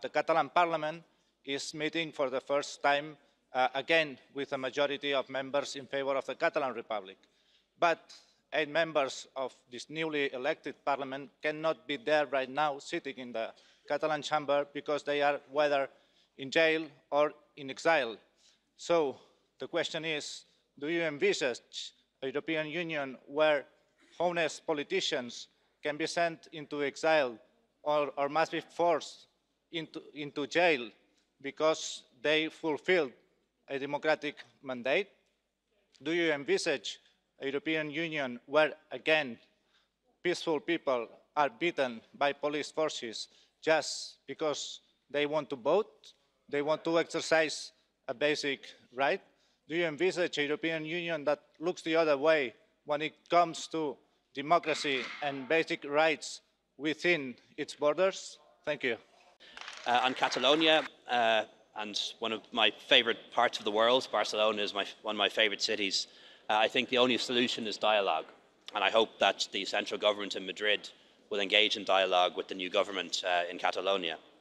the Catalan Parliament is meeting for the first time again with a majority of members in favour of the Catalan Republic. But 8 members of this newly elected Parliament cannot be there right now sitting in the Catalan chamber because they are whether in jail or in exile. So the question is, do you envisage a European Union where honest politicians can be sent into exile or must be forced into jail because they fulfilled a democratic mandate? Do you envisage a European Union where, again, peaceful people are beaten by police forces just because they want to vote, they want to exercise a basic right? Do you envisage a European Union that looks the other way when it comes to democracy and basic rights within its borders? Thank you. On Catalonia, and one of my favourite parts of the world, Barcelona is one of my favourite cities. I think the only solution is dialogue, and I hope that the central government in Madrid will engage in dialogue with the new government in Catalonia.